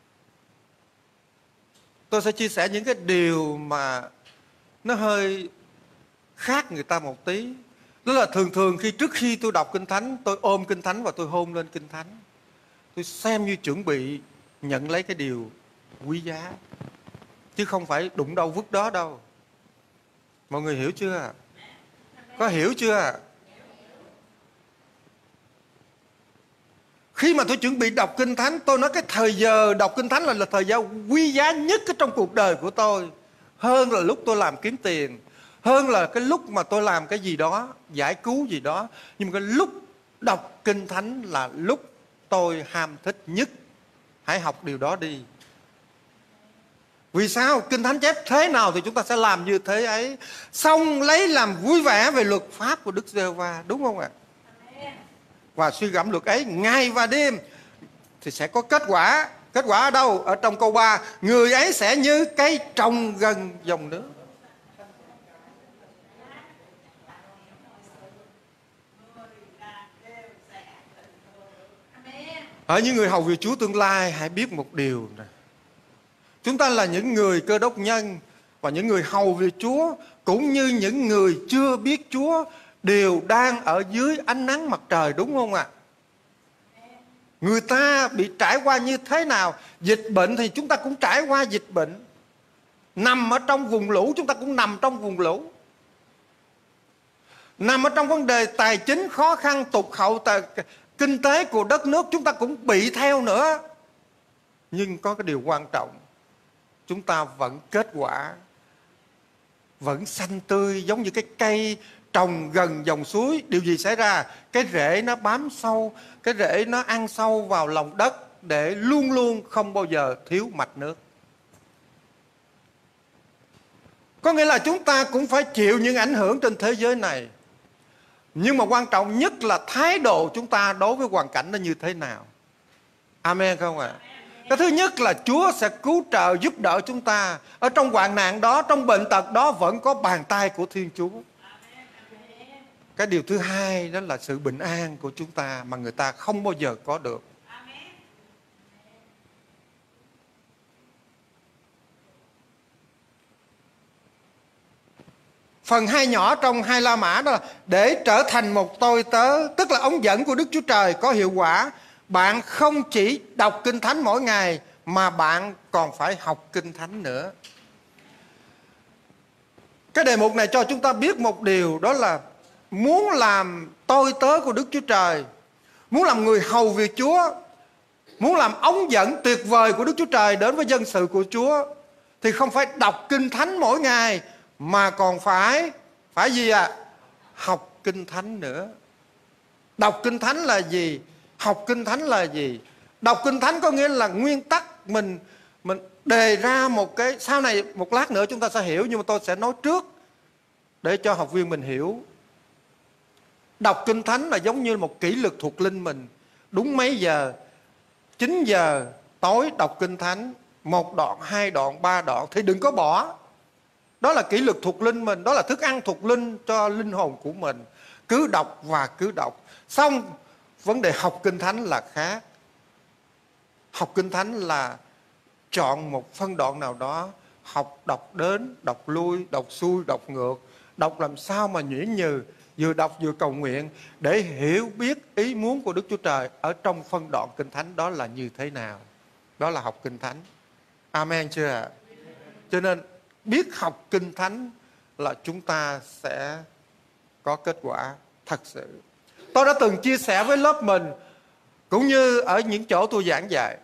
Tôi sẽ chia sẻ những cái điều mà nó hơi khác người ta một tí. Đó là thường thường khi trước khi tôi đọc Kinh Thánh, tôi ôm Kinh Thánh và tôi hôn lên Kinh Thánh. Tôi xem như chuẩn bị nhận lấy cái điều quý giá, chứ không phải đụng đâu vứt đó đâu. Mọi người hiểu chưa? Có hiểu chưa? Khi mà tôi chuẩn bị đọc Kinh Thánh, tôi nói cái thời giờ đọc Kinh Thánh là, là thời gian quý giá nhất trong cuộc đời của tôi. Hơn là lúc tôi làm kiếm tiền, hơn là cái lúc mà tôi làm cái gì đó, giải cứu gì đó. Nhưng mà cái lúc đọc Kinh Thánh là lúc tôi ham thích nhất. Hãy học điều đó đi. Vì sao? Kinh Thánh chép thế nào thì chúng ta sẽ làm như thế ấy. Xong lấy làm vui vẻ về luật pháp của Đức Giê-hô-va. Đúng không ạ? Và suy gẫm luật ấy ngày và đêm thì sẽ có kết quả. Kết quả ở đâu? Ở trong câu ba, người ấy sẽ như cây trồng gần dòng nước. Ở những người hầu việc Chúa tương lai, hãy biết một điều này. Chúng ta là những người Cơ Đốc nhân và những người hầu việc Chúa, cũng như những người chưa biết Chúa, đều đang ở dưới ánh nắng mặt trời, đúng không ạ? Người ta bị trải qua như thế nào? Dịch bệnh thì chúng ta cũng trải qua dịch bệnh. Nằm ở trong vùng lũ, chúng ta cũng nằm trong vùng lũ. Nằm ở trong vấn đề tài chính khó khăn, tụt hậu tài, kinh tế của đất nước, chúng ta cũng bị theo nữa. Nhưng có cái điều quan trọng, chúng ta vẫn kết quả, vẫn xanh tươi, giống như cái cây trồng gần dòng suối. Điều gì xảy ra? Cái rễ nó bám sâu, cái rễ nó ăn sâu vào lòng đất để luôn luôn không bao giờ thiếu mạch nước. Có nghĩa là chúng ta cũng phải chịu những ảnh hưởng trên thế giới này. Nhưng mà quan trọng nhất là thái độ chúng ta đối với hoàn cảnh nó như thế nào. Amen không ạ? À? Cái thứ nhất là Chúa sẽ cứu trợ giúp đỡ chúng ta. Ở trong hoạn nạn đó, trong bệnh tật đó vẫn có bàn tay của Thiên Chúa. Cái điều thứ hai đó là sự bình an của chúng ta mà người ta không bao giờ có được. Phần hai nhỏ trong hai La Mã đó là để trở thành một tôi tớ, tức là ống dẫn của Đức Chúa Trời có hiệu quả. Bạn không chỉ đọc Kinh Thánh mỗi ngày mà bạn còn phải học Kinh Thánh nữa. Cái đề mục này cho chúng ta biết một điều, đó là muốn làm tôi tớ của Đức Chúa Trời, muốn làm người hầu việc Chúa, muốn làm ống dẫn tuyệt vời của Đức Chúa Trời đến với dân sự của Chúa, thì không phải đọc Kinh Thánh mỗi ngày, mà còn phải phải gì ạ? À? Học Kinh Thánh nữa. Đọc Kinh Thánh là gì? Học Kinh Thánh là gì? Đọc Kinh Thánh có nghĩa là nguyên tắc mình mình đề ra một cái, sau này một lát nữa chúng ta sẽ hiểu, nhưng mà tôi sẽ nói trước để cho học viên mình hiểu. Đọc Kinh Thánh là giống như một kỷ luật thuộc linh mình. Đúng mấy giờ? chín giờ tối đọc Kinh Thánh, một đoạn, hai đoạn, ba đoạn thì đừng có bỏ. Đó là kỷ luật thuộc linh mình, đó là thức ăn thuộc linh cho linh hồn của mình. Cứ đọc và cứ đọc. Xong, vấn đề học Kinh Thánh là khác. Học Kinh Thánh là chọn một phân đoạn nào đó, học đọc đến, đọc lui, đọc xuôi, đọc ngược, đọc làm sao mà nhuyễn nhừ, vừa đọc vừa cầu nguyện để hiểu biết ý muốn của Đức Chúa Trời ở trong phân đoạn Kinh Thánh đó là như thế nào. Đó là học Kinh Thánh. Amen chưa ạ? Cho nên biết học Kinh Thánh là chúng ta sẽ có kết quả thật sự. Tôi đã từng chia sẻ với lớp mình, cũng như ở những chỗ tôi giảng dạy,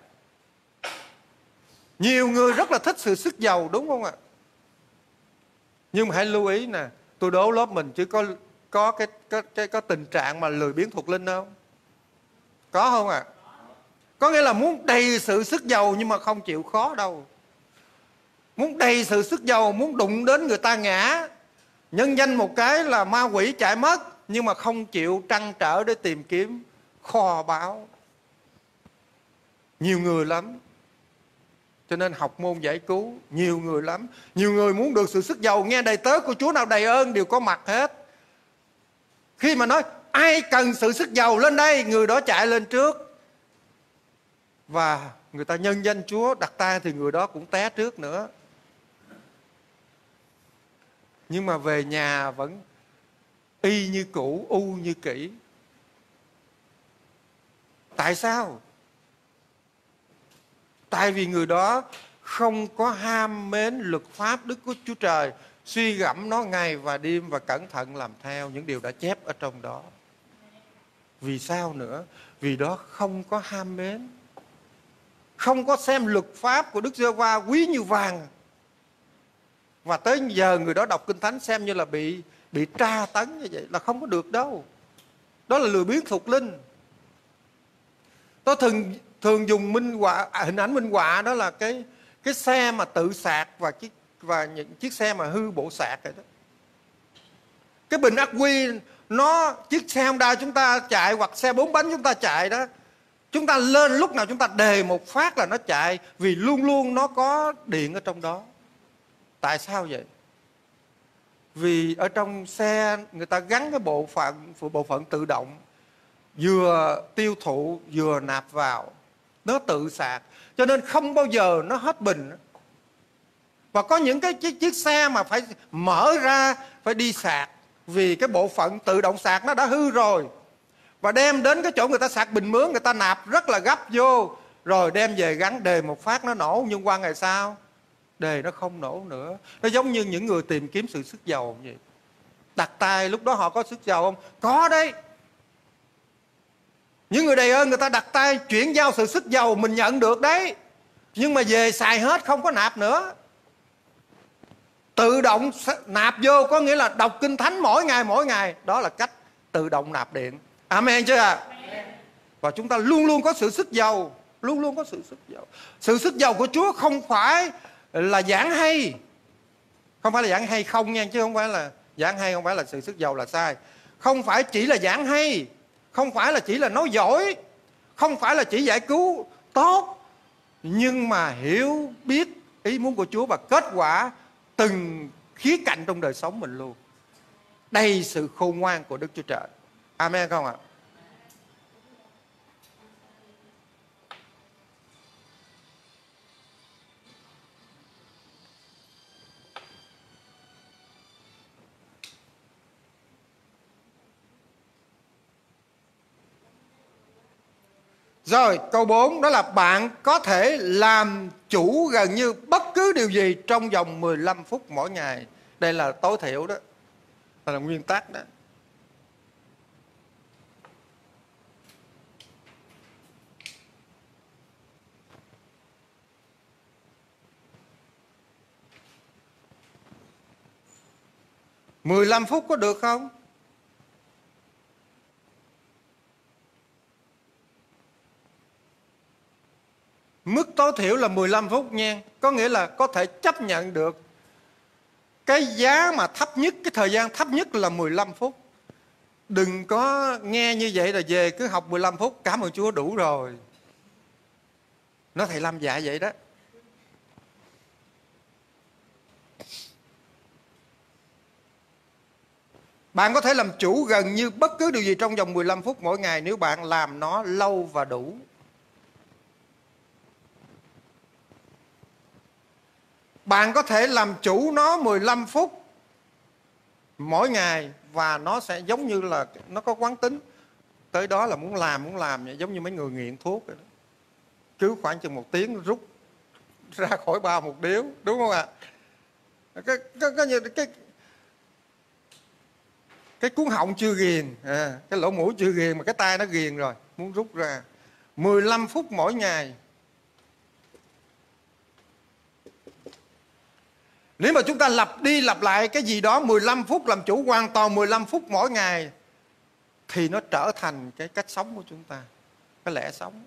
nhiều người rất là thích sự sức giàu, đúng không ạ? Nhưng mà hãy lưu ý nè, tôi đố lớp mình chứ có có cái có, cái, có tình trạng mà lười biếng thuộc linh không? Có không ạ? À? Có nghĩa là muốn đầy sự sức giàu nhưng mà không chịu khó đâu. Muốn đầy sự sức giàu, muốn đụng đến người ta ngã, nhân danh một cái là ma quỷ chạy mất, nhưng mà không chịu trăn trở để tìm kiếm kho báu. Nhiều người lắm. Cho nên học môn giải cứu, nhiều người lắm. Nhiều người muốn được sự sức giàu, nghe đầy tớ của Chúa nào đầy ơn đều có mặt hết. Khi mà nói ai cần sự sức giàu lên đây, người đó chạy lên trước. Và người ta nhân danh Chúa đặt tay thì người đó cũng té trước nữa. Nhưng mà về nhà vẫn y như cũ, u như kỹ. Tại sao? Tại vì người đó không có ham mến luật pháp Đức của Chúa Trời, suy gẫm nó ngày và đêm và cẩn thận làm theo những điều đã chép ở trong đó. Vì sao nữa? Vì đó không có ham mến, không có xem luật pháp của Đức Giê-hô-va quý như vàng. Và tới giờ người đó đọc Kinh Thánh xem như là bị bị tra tấn như vậy, là không có được đâu. Đó là lười biếng thuộc linh. Tôi thường thường dùng minh họa, à, hình ảnh minh họa đó là cái cái xe mà tự sạc và chiếc và những chiếc xe mà hư bộ sạc rồi đó. Cái bình ắc quy nó, chiếc xe Honda chúng ta chạy hoặc xe bốn bánh chúng ta chạy đó, chúng ta lên lúc nào chúng ta đề một phát là nó chạy, vì luôn luôn nó có điện ở trong đó. Tại sao vậy? Vì ở trong xe người ta gắn cái bộ phận bộ phận tự động, vừa tiêu thụ vừa nạp vào, nó tự sạc, cho nên không bao giờ nó hết bình. Và có những cái chiếc, chiếc xe mà phải mở ra, phải đi sạc, vì cái bộ phận tự động sạc nó đã hư rồi. Và đem đến cái chỗ người ta sạc bình mướn, người ta nạp rất là gấp vô, rồi đem về gắn đề một phát nó nổ, nhưng qua ngày sau đề nó không nổ nữa. Nó giống như những người tìm kiếm sự sức giàu vậy. Đặt tay lúc đó họ có sức giàu không? Có đấy. Những người đầy ơn người ta đặt tay chuyển giao sự sức giàu mình nhận được đấy, nhưng mà về xài hết không có nạp nữa. Tự động nạp vô có nghĩa là đọc Kinh Thánh mỗi ngày mỗi ngày. Đó là cách tự động nạp điện. Amen chưa ạ? À? Và chúng ta luôn luôn có sự sức giàu, luôn luôn có sự sức giàu. Sự sức giàu của Chúa không phải là giảng hay, không phải là giảng hay không nha, chứ không phải là giảng hay không phải là sự sức giàu là sai. Không phải chỉ là giảng hay, không phải là chỉ là nói giỏi, không phải là chỉ giải cứu tốt, nhưng mà hiểu biết ý muốn của Chúa và kết quả từng khía cạnh trong đời sống mình luôn. Đầy sự khôn ngoan của Đức Chúa Trời. Amen không ạ? Rồi câu bốn đó là bạn có thể làm chủ gần như bất cứ điều gì trong vòng mười lăm phút mỗi ngày. Đây là tối thiểu đó, đây là nguyên tắc đó. mười lăm phút có được không? Mức tối thiểu là mười lăm phút nha. Có nghĩa là có thể chấp nhận được cái giá mà thấp nhất, cái thời gian thấp nhất là mười lăm phút. Đừng có nghe như vậy là về cứ học mười lăm phút, cảm ơn Chúa đủ rồi. Nó thầy Lâm dạy vậy đó. Bạn có thể làm chủ gần như bất cứ điều gì trong vòng mười lăm phút mỗi ngày nếu bạn làm nó lâu và đủ. Bạn có thể làm chủ nó mười lăm phút mỗi ngày và nó sẽ giống như là nó có quán tính. Tới đó là muốn làm, muốn làm vậy, giống như mấy người nghiện thuốc vậy đó. Cứ khoảng chừng một tiếng rút ra khỏi bao một điếu, đúng không ạ? À? Cái, cái, cái, cái, cái cuốn họng chưa ghiền, à, cái lỗ mũi chưa ghiền mà cái tay nó ghiền rồi, muốn rút ra. mười lăm phút mỗi ngày. Nếu mà chúng ta lặp đi lặp lại cái gì đó mười lăm phút, làm chủ hoàn toàn mười lăm phút mỗi ngày, thì nó trở thành cái cách sống của chúng ta, cái lẽ sống.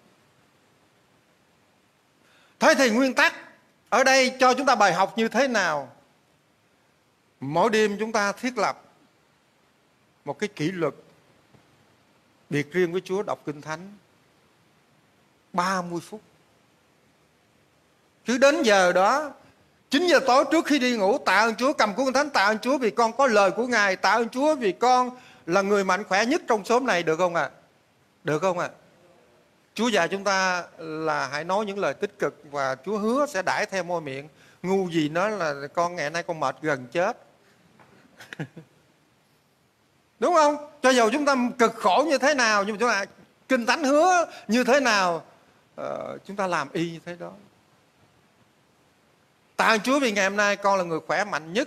Thế thì nguyên tắc ở đây cho chúng ta bài học như thế nào? Mỗi đêm chúng ta thiết lập một cái kỷ luật biệt riêng với Chúa, đọc Kinh Thánh ba mươi phút. Cứ đến giờ đó, chín giờ tối trước khi đi ngủ, tạ ơn Chúa, cầm cuốn Kinh Thánh, tạ ơn Chúa vì con có lời của Ngài, tạ ơn Chúa vì con là người mạnh khỏe nhất trong xóm này, được không ạ? À? Được không ạ? À? Chúa dạy chúng ta là hãy nói những lời tích cực và Chúa hứa sẽ đãi theo môi miệng. Ngu gì nói là con ngày nay con mệt gần chết. Đúng không? Cho dù chúng ta cực khổ như thế nào, nhưng mà chúng ta Kinh Thánh hứa như thế nào, uh, chúng ta làm y như thế đó. Tạ ơn Chúa vì ngày hôm nay con là người khỏe mạnh nhất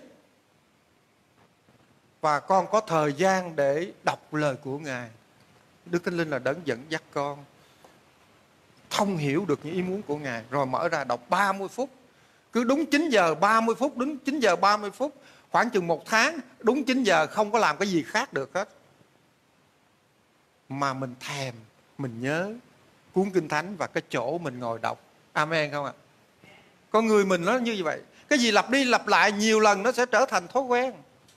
và con có thời gian để đọc lời của Ngài. Đức Thánh Linh là đấng dẫn dắt con thông hiểu được những ý muốn của Ngài. Rồi mở ra đọc ba mươi phút. Cứ đúng chín giờ ba mươi phút, đúng chín giờ ba mươi phút. Khoảng chừng một tháng, đúng chín giờ không có làm cái gì khác được hết. Mà mình thèm, mình nhớ cuốn Kinh Thánh và cái chỗ mình ngồi đọc. Amen không ạ? Con người mình nó như vậy. Cái gì lặp đi lặp lại nhiều lần nó sẽ trở thành thói quen.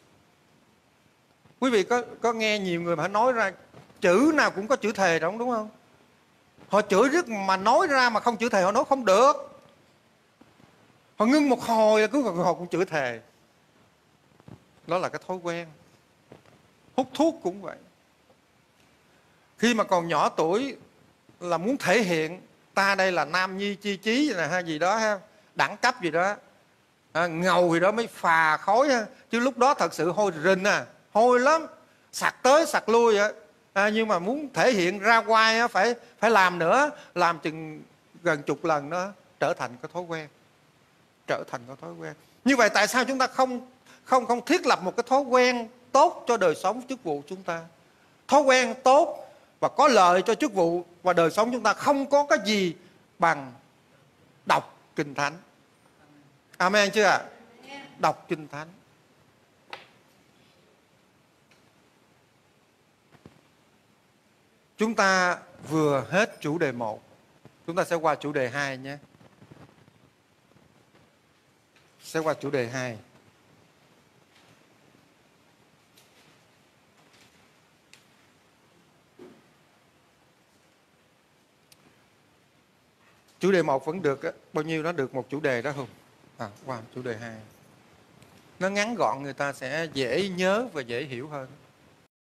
Quý vị có, có nghe nhiều người mà nói ra chữ nào cũng có chữ thề đó, đúng không? Họ chửi rất mà nói ra mà không chữ thề họ nói không được. Họ ngưng một hồi là cứ họ cũng chửi thề. Đó là cái thói quen. Hút thuốc cũng vậy. Khi mà còn nhỏ tuổi là muốn thể hiện ta đây là nam nhi chi chí là hay gì đó ha, đẳng cấp gì đó, à, ngầu gì đó mới phà khói ha. Chứ lúc đó thật sự hôi rình à, hôi lắm, sặc tới sặc lui vậy. À, nhưng mà muốn thể hiện ra ngoài á, phải phải làm nữa, làm chừng gần chục lần đó trở thành cái thói quen, trở thành cái thói quen. Như vậy tại sao chúng ta không không không thiết lập một cái thói quen tốt cho đời sống chức vụ chúng ta? Thói quen tốt và có lợi cho chức vụ và đời sống chúng ta không có cái gì bằng đọc Kinh Thánh. Amen chưa ạ? Đọc Kinh Thánh. Chúng ta vừa hết chủ đề một, chúng ta sẽ qua chủ đề hai nhé. Sẽ qua chủ đề hai. Chủ đề một vẫn được, bao nhiêu nó được một chủ đề đó không? À, qua chủ đề hai. Nó ngắn gọn, người ta sẽ dễ nhớ và dễ hiểu hơn.